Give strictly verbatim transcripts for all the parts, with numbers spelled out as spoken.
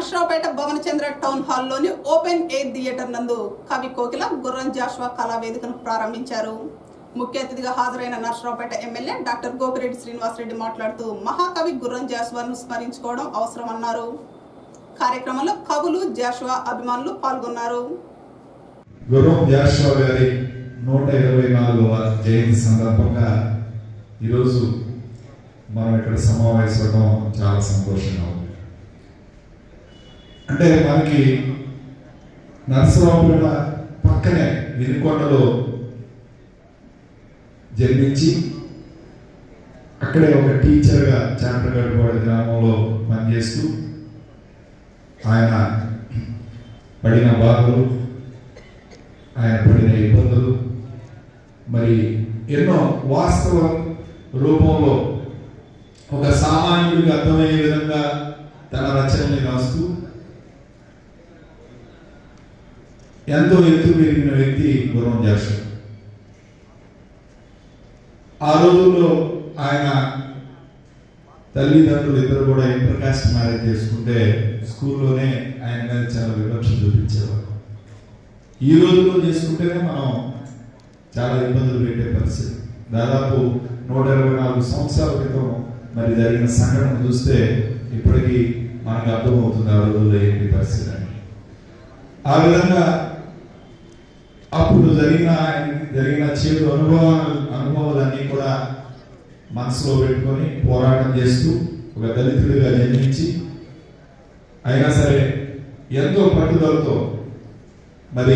Narasaraopet Bhavanachandra town హాల్లోని open air theatre నందు కవి కోకిల గుర్రం జాషువా కళా వేదికను ప్రారంభించారు. ముఖ్య అతిథిగా హాజరైన నర్సరావుపేట ఎమ్మెల్యే డాక్టర్ గోపిరెడ్డి శ్రీనివాసరెడ్డి మాట్లాడుతూ మహాకవి గుర్రం జాషువాను స్మరించుకోవడం అవసరమన్నారు. కార్యక్రమంలో కవులు, జాషువా అభిమానులు పాల్గొన్నారు. గుర్రం జాషువా గారి నూట ఇరవై నాలుగవ జయంతి సందర్భంగా ఈరోజు మనం ఇక్కడ సమావేశం చాలా సంతోషంగా ఉంది. అంటే మనకి నర్సరావుపేట పక్కనే వినుకొండలో జన్మించి అక్కడే ఒక టీచర్గా చాంటగడ్వాడి గ్రామంలో పనిచేస్తూ ఆయన పడిన బాధలు, ఆయన పడిన ఇబ్బందులు, మరి ఎన్నో వాస్తవ రూపంలో ఒక సామాన్యుడికి అర్థమయ్యే విధంగా తన రచనల్ని రాస్తూ ఎంతో ఎత్తు పెరిగిన వ్యక్తి గుర్రం జాషువా. ఆ రోజుల్లో ఆయన తల్లిదండ్రులు ఇద్దరు కూడా ఇంటర్ కాస్ట్ మ్యారేజ్ చేసుకుంటే స్కూల్లోనే ఆయన మీద చాలా వివక్ష చూపించేవారు. ఈ రోజుల్లో చేసుకుంటేనే మనం చాలా ఇబ్బందులు పెట్టే పరిస్థితి. దాదాపు నూట ఇరవై నాలుగు సంవత్సరాల క్రితం మరి జరిగిన సంఘటన చూస్తే ఇప్పటికీ మనకు అర్థమవుతుంది ఆ రోజుల్లో ఏంటి పరిస్థితి అని. ఆ విధంగా అప్పుడు జరిగిన జరిగిన చేదు అనుభవాలు అనుభవాలన్నీ కూడా మనసులో పెట్టుకొని పోరాటం చేస్తూ ఒక దళితుడిగా జన్మించి అయినా సరే ఎంతో పట్టుదలతో మరి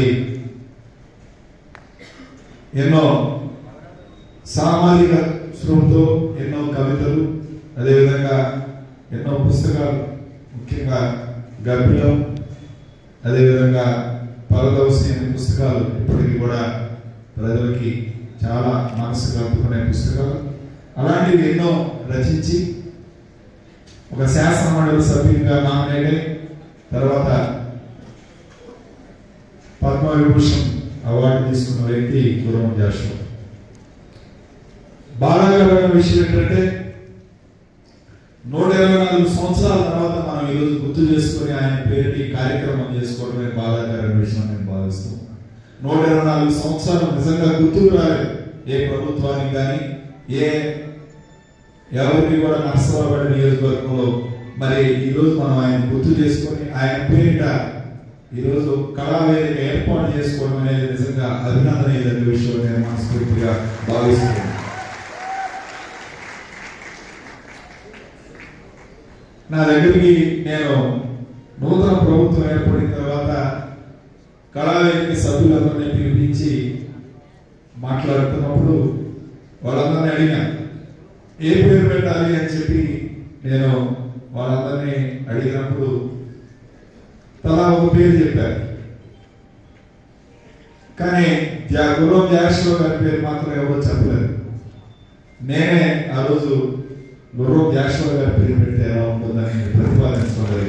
ఎన్నో సామాజిక స్పృహతో ఎన్నో కవితలు, అదేవిధంగా ఎన్నో పుస్తకాలు, ముఖ్యంగా గబ్బిలం, అదేవిధంగా పరదవసి అనే పుస్తకాలు ఇప్పటికీ కూడా ప్రజలకి చాలా మనసు కలుపుకునే పుస్తకాలు, అలాంటివి ఎన్నో రచించి ఒక శాసన మండలి సభ్యునిగా నామినేట్ అయి తర్వాత పద్మవిభూషణ్ అవార్డు తీసుకున్న వ్యక్తి గుర్రం జాషువా. బాధాకరమైన విషయం ఏంటంటే నూట ఇరవై నాలుగు సంవత్సరాల తర్వాత మనం ఈరోజు గుర్తు చేసుకుని ఆయన పేరుని కార్యక్రమం చేసుకోవడమే బాధాకరమైన విషయం నేను భావిస్తున్నాను. నూట ఇరవై నాలుగు సంవత్సరాలు నిజంగా గుర్తుకు రాలేదు ఏ ప్రభుత్వానికి కానీ, ఏ ఎవరికి కూడా నర్సరావుపేట నియోజకవర్గంలో. మరి ఈరోజు మనం ఆయన గుర్తు చేసుకొని ఆయన పేరిట ఈరోజు కళావేదిక ఏర్పాటు చేసుకోవడం అనేది నిజంగా అభినందనీయమైన విషయం నేను మనస్ఫూర్తిగా భావిస్తున్నాను. నా దగ్గరికి నేను నూతన ప్రభుత్వం ఏర్పడిన తర్వాత కళావేదిక సభ్యులందరినీ పిలిపించి మాట్లాడుతున్నప్పుడు వాళ్ళందరినీ అడిగాను ఏ పేరు పెట్టాలి అని చెప్పి. నేను వాళ్ళందరినీ అడిగినప్పుడు తలా ఒక పేరు చెప్పారు. కానీ గుర్రం జాషువా గారి పేరు మాత్రం ఎవరో చెప్పలేదు. నేనే ఆ రోజు గుర్రం జాషువా గారి పేరు పెడితే ఎలా ఉంటుందని ప్రతిపాదించుకోలేదు.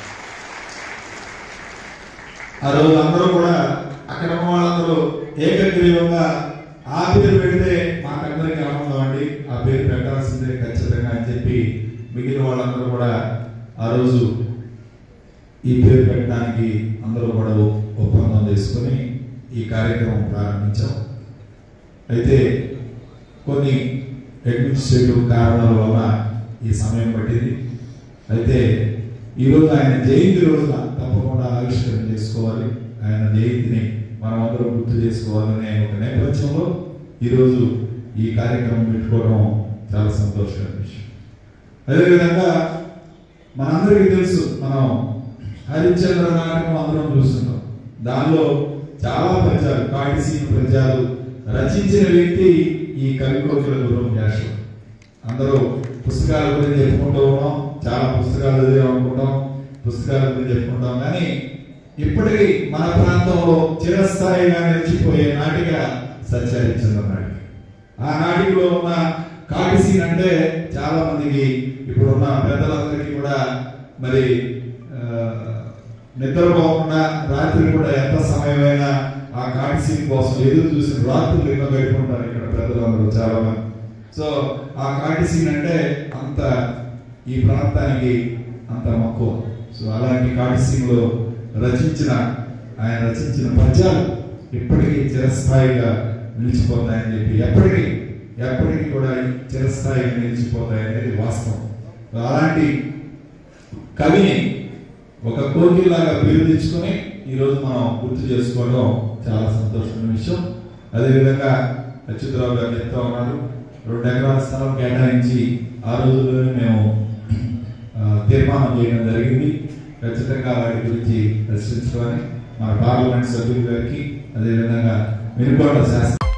ఆ రోజు అందరూ కూడా అక్కడ ఉన్న వాళ్ళందరూ ఏకగ్రీవంగా ఆ పేరు పెడితే మాకందరికి ఆనందం అండి, ఆ పేరు పెట్టాల్సిందే ఖచ్చితంగా అని చెప్పి మిగిలిన వాళ్ళందరూ కూడా ఆ రోజు ఈ పేరు పెట్టడానికి అందరూ కూడా ఒప్పందం చేసుకొని ఈ కార్యక్రమం ప్రారంభించాం. అయితే కొన్ని అడ్మినిస్ట్రేటివ్ కారణాల వల్ల ఈ సమయం పట్టింది. అయితే ఈరోజు ఆయన జయంతి రోజున తప్పకుండా ఆవిష్కరణ చేసుకోవాలి, ఆయన జయంతిని మనం అందరం గుర్తు చేసుకోవాలనే ఒక నేపథ్యంలో ఈరోజు ఈ కార్యక్రమం పెట్టుకోవడం చాలా సంతోషకరమైన విషయం. అదేవిధంగా మనందరికీ తెలుసు, మనం హరిశ్చంద్ర నాటకం అందరం చూస్తున్నాం. దానిలో చాలా పద్యాలు, కాటిసీన పద్యాలు రచించిన వ్యక్తి ఈ కవి కోకిల గుర్రం జాషువా. అందరూ పుస్తకాల గురించి చెప్పుకుంటూ ఉన్నాం, చాలా పుస్తకాలు చదివామనుకుంటాం, పుస్తకాల గురించి చెప్పుకుంటాం. కానీ ఇప్పటికీ మన ప్రాంతంలో చిరస్థాయిగా నిలిచిపోయే నాటిక సత్యహరిశ్చంద్ర నాటిక. ఆ నాటికలో ఉన్న కాటిసీన్ అంటే చాలా మందికి ఇప్పుడున్న పెద్దలందరికీ కూడా మరి నిద్రపోకుండా రాత్రి కూడా ఎంత సమయమైనా ఆ కాటిసీన్ కోసం ఎదురు చూసిన రాత్రులు ఎన్నో గడుపుకుంటారు ఇక్కడ పెద్దలందరూ చాలా మంది. సో ఆ కాటిసీన్ అంటే అంత ఈ ప్రాంతానికి అంత మక్కువ. సో అలాంటి కాటిసీమలో రచించిన ఆయన రచించిన పద్యాలు ఇప్పటికీ చిరస్థాయిగా నిలిచిపోతాయని చెప్పి ఎప్పటికీ ఎప్పటికీ కూడా చిరస్థాయిగా నిలిచిపోతాయి అనేది వాస్తవం. అలాంటి కవిని ఒక కోకిలాగా పేరు తెచ్చుకొని ఈరోజు మనం గుర్తు చేసుకోవడం చాలా సంతోషమైన విషయం. అదేవిధంగా అచ్యుతరావు గారు చెప్తా ఉన్నారు, రెండు ఎకరాల స్థలం కేటాయించి ఆ రోజుల్లోనే మేము తీర్మానం చేయడం జరిగింది. ఖచ్చితంగా వాటి గురించి ప్రశ్నించుకొని మన పార్లమెంట్ సభ్యుల గారికి అదేవిధంగా వినుకొండ శాస్త్ర